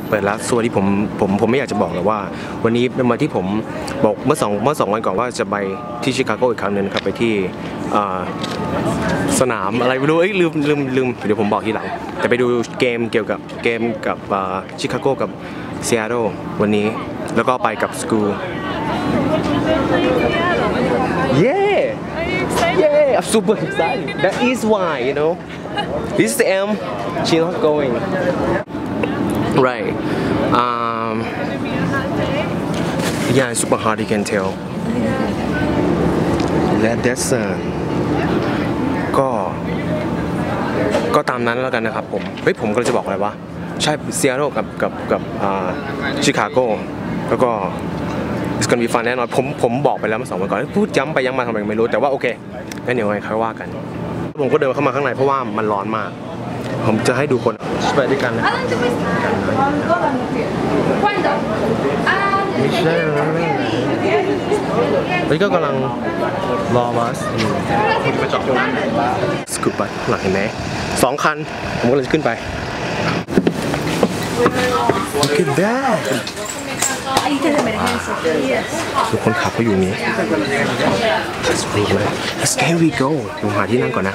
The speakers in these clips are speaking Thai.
เปิดแล้วส่วนที่ผมไม่อยากจะบอกเลยว่าวันนี้เป็นวันที่ผมบอกเมื่อสองวันก่อนว่าจะไปที่ชิคาโกอีกครั้งนึงครับไปที่สนามอะไรไม่รู้ลืมเดี๋ยวผมบอกทีหลังแต่ไปดูเกมเกี่ยวกับเกมกับชิคาโกกับซีแอตเทิลวันนี้แล้วก็ไปกับสกูลYeah, I'm super excited. That is why, you know. This is M. She's not going. Right. Yeah, it's super hard. You can tell. That's ก็ตามนั้นแล้วกันนะครับผมผมก็จะบอกอะไรวะใช่ซีแอตเทิลกับชิคาโกแล้วก็it's gonna be fun แน่นอนผมบอกไปแล้วมา2 วันก่อนพูดย้ำไปย้ำมาทำไมไม่รู้แต่ว่าโอเคงั้นเดี๋ยวไงค่อยว่ากันผมก็เดินเข้ามาข้างในเพราะว่ามันร้อนมากผมจะให้ดูคนไปด้วยกันนะไม่ใช่นี่ก็กำลังรอบัสคุณไปจอดตรงนั้นสกูปบัสหลังเห็นไหม2 คันผมก็เลยขึ้นไป Look at thatทุกคนขับเขาอยู่นี้ Let's we go ผมหาที่นั่งก่อนนะ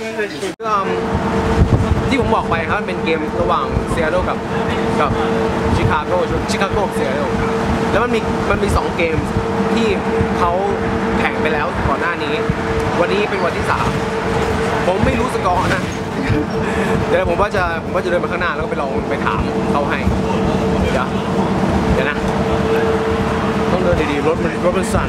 ที่ผมบอกไปครับเป็นเกมระหว่างซีแอตเทิลกับชิคาโกซีแอตเทิลแล้วมันมี2 เกมที่เขาแข่งไปแล้วก่อนหน้านี้วันนี้เป็นวันที่3ผมไม่รู้สกอร์นะเดี๋ยวผมว่าจะเดินมาข้างหน้าแล้วก็ไปลองไปถามเขาให้เดี๋ยวนะต้องเดินดีๆรถมันสั่น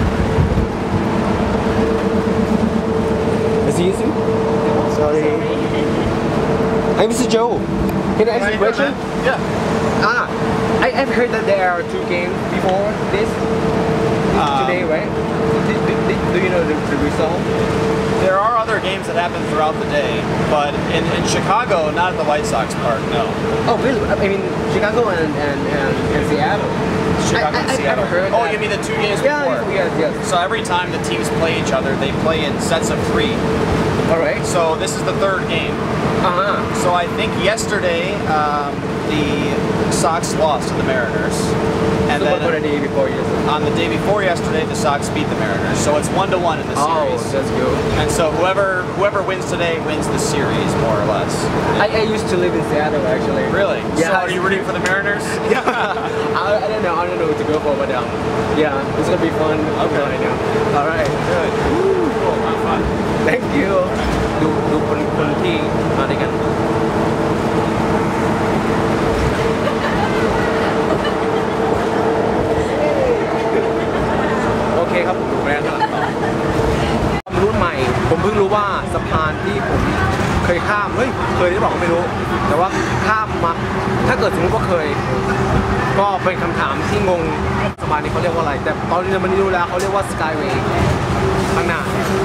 Is he easy? Sorry. Hey, Mr. Joe. Can I ask you a question? Yeah. I've heard that there are 2 games before this today, right? Do you know the result? There are other games that happen throughout the day, but in Chicago, not at the White Sox Park, no. Oh, really? I mean, Chicago and Seattle. Chicago and Seattle. Oh, you mean the 2 games before? Yes. So every time the teams play each other, they play in sets of 3. All right. So this is the 3rd game. So I think yesterday the Sox lost to the Mariners, and then on the day before yesterday, the Sox beat the Mariners. So it's 1-1 in the series. Oh, that's good. And so whoever wins today wins the series, more or less. I used to live in Seattle actually. Really? Yeah. So are you rooting for the Mariners? Yeah. I don't know what to go for, but yeah, it's gonna be fun. Okay. I know. All right. Good. Cool. Have fun. Thank you. ดูคนที่มาด้วยกันโอเคครับดูแลกันความรู้ใหม่ผมเพิ่งรู้ว่าสะพานที่ผมเคยข้ามเคยได้บอกก็ไม่รู้แต่ว่าข้ามมาถ้าเกิดสมมติว่าเคยก็เป็นคำถามที่งงสะพานนี้เขาเรียกว่าอะไรแต่ตอนนี้มันรู้แล้วเขาเรียกว่า Skyway ข้างหน้า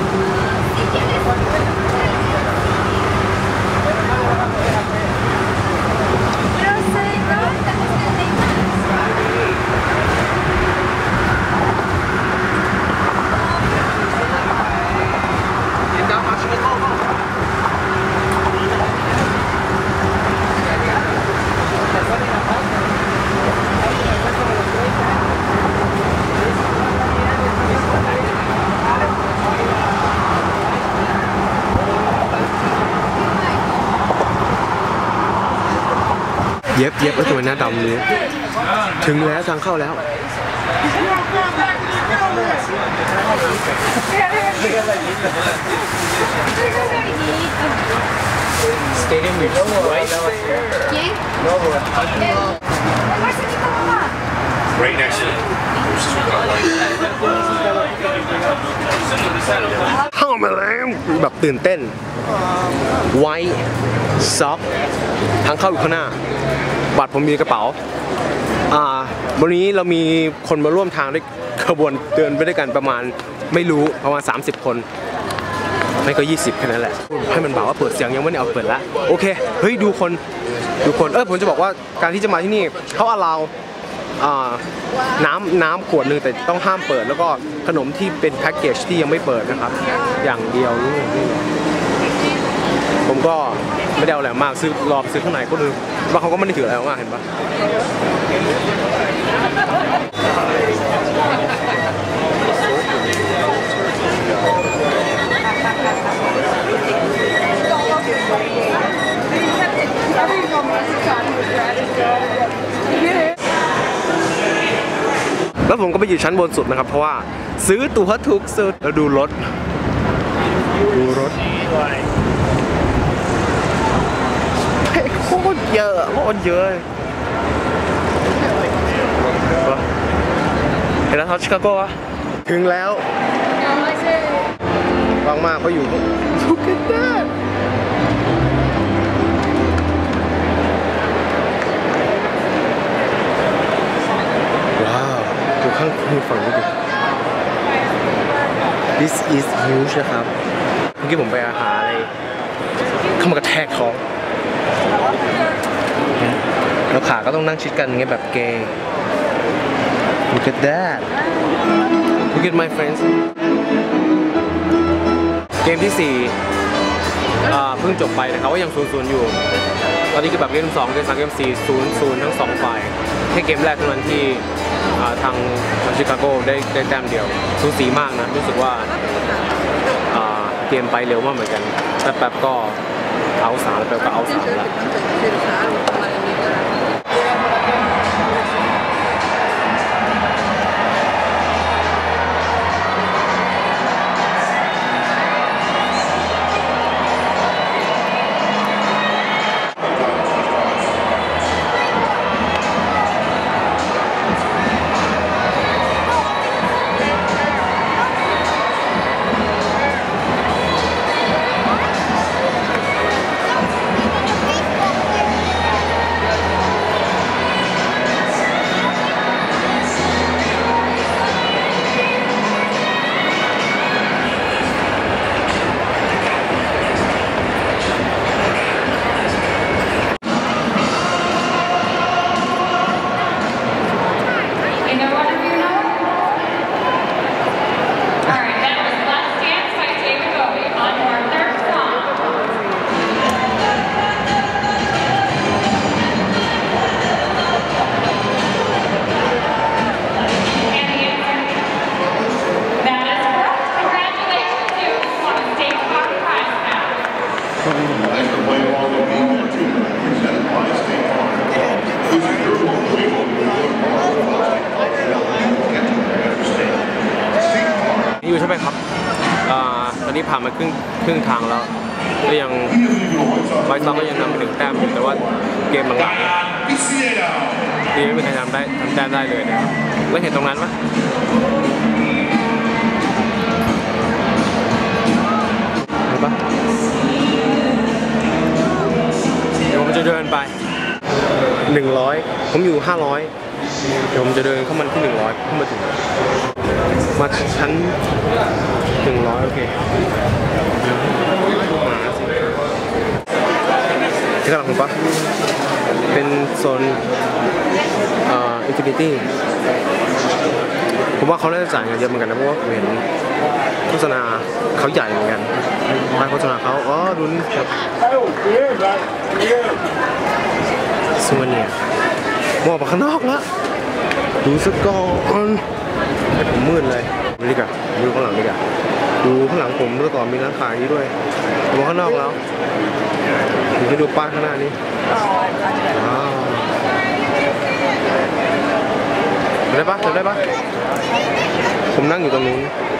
เย็บแล้วตัวหน้าดำนี้ถึงแล้วทางเข้าแล้วStadium is right right next to it. เข้ามาแล้วแบบตื่นเต้นไวท์ซ็อกทางเข้าอยู่ข้างหน้าบัตรผมมีในกระเป๋าวันนี้เรามีคนมาร่วมทางด้วยขบวนเดินไปด้วยกันประมาณไม่รู้ประมาณ30 คนไม่ก็20แค่นั้นแหละให้มันบอกว่าเปิดเสียงยังไม่ได้เอาเปิดละโอเคเฮ้ยดูคนผมจะบอกว่าการที่จะมาที่นี่เขาallowน้ำขวดนึงแต่ต้องห้ามเปิดแล้วก็ขนมที่เป็นแพ็กเกจที่ยังไม่เปิดนะครับอย่างเดียวนี่ผมก็ไม่ได้เอาอะไรมากรอไปซื้อข้างในก็ดูบางเขาก็ไม่ได้ถืออะไรมากเห็นปะแล้วผมก็ไปอยู่ชั้นบนสุดนะครับเพราะว่าซื้อตั๋วถูกสุดแล้วดูรถโคตรเยอะเห็นแล้วเขาชิคาโกวะถึงแล้วบางมากเขาอยู่ทุกกันได้ว้าวดูข้างฝั่งนี้ดิ This is huge นะครับเมื่อกี้ผมไปอาหารอะไรเข้ามากระแทกท้องแล้วขาก็ต้องนั่งชิดกันอย่างเงี้ยแบบเกย์ Look at that Look at my friends เกมที่ 4เพิ่งจบไปนะครับว่ายัง0-0อยู่ตอนนี้คือแบบเกม 2 เกม 3 เกม 4 0-0 ทั้ง2ฝ่ายแค่เกมแรกเท่านั้นที่ทางชิคาโกได้แต้มเดียวสูสีมากนะรู้สึกว่าเกมไปเร็วมากเหมือนกันแป๊บๆก็เอา3แล้วแป๊บก็เอา3แล้วอยู่ใช่ไหมครับตอนนี้ผ่านมาครึ่งทางแล้วก็ยังไบซอนก็ยังนำไป1 แต้มอยู่แต่ว่าเกมหลังๆนี่ไม่มีใครทำแต้มได้เลยนะครับแล้วเห็นตรงนั้นไหมเห็นปะเดี๋ยวผมจะเดินไป100ผมอยู่500เดี๋ยวผมจะเดินเข้ามาที่100ขึ้นมาถึงมาชั้น100โอเคที่กำลังผมปะเป็นโซนอินฟินิตี้ผมว่าเขาน่าจะจ่ายเงินเยอะเหมือนกันนะเพราะว่าเห็นโฆษณาเขาใหญ่เหมือนกันป้ายโฆษณาเขาดูนี่ครับซูเนียมองไปข้างนอกแล้วดูสักก่อนให้ผมมืดเลยดูดิกะดูข้างหลังดิกะดูข้างหลังผมเมื่อก่อนมีร้านขายนี้ด้วยมองข้างนอกแล้วดูดูป้ายข้างหน้านี้จำได้ปะผมนั่งอยู่ตรงนู้น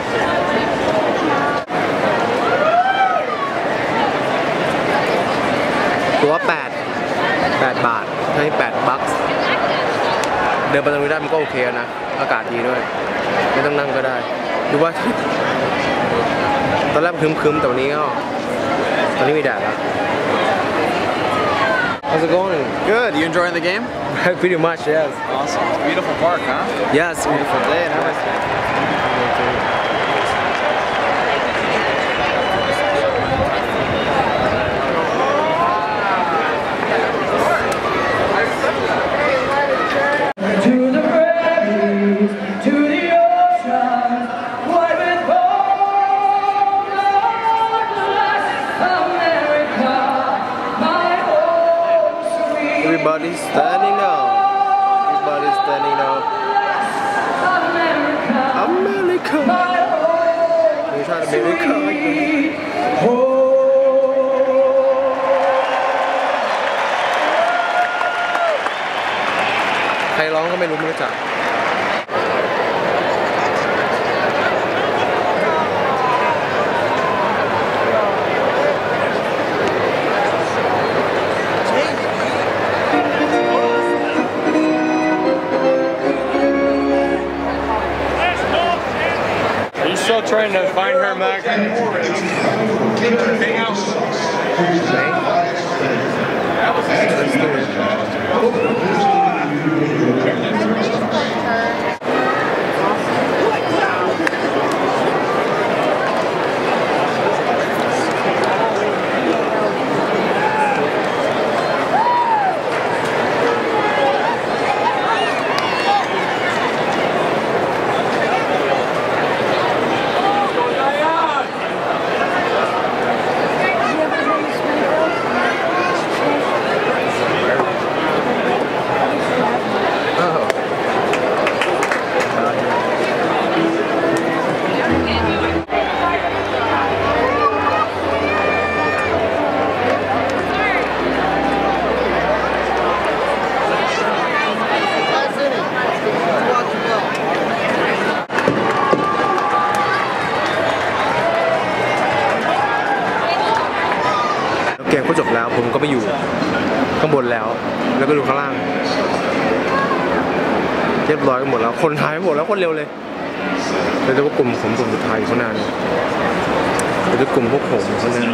ตัว8 บาทให้8 บัคเดินไปตรงนี้ได้มันก็โอเคนะอากาศดีด้วยไม่ต้องนั่งก็ได้ดูว่าตอนแรกครึ้มๆแต่วันนี้ก็ตอนนี้มีแดดแล้ว How's it going? Good. You enjoying the game? Pretty much, yes. Awesome. Beautiful park, huh? Yes. Beautiful day and everything. ใครร้องก็ไม่รู้จัก Still trying to find her, Mac. Hang out. เกมก็จบแล้วผมก็ไปอยู่ข้างบนแล้วก็ดูข้างล่างเรียบร้อยกันหมดแล้วคนไทยหมดแล้วคนเร็วเลยเดี๋ยวกลุ่มผมกลุ่มสุดท้ายเขานานเดี๋ยวกลุ่มพวกผมเขานาน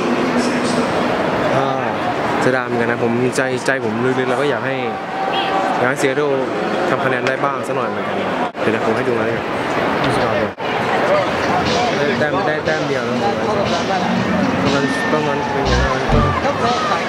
จะดามกันนะผมใจผมลึกๆแล้วก็อยากให้เซียโดทำคะแนนได้บ้างสักหน่อยเหมือนกันเดี๋ยวผมให้ดูนะเนี่ยได้แต้มเดียวแล้วต้องนั้นเป็นอย่างนั้น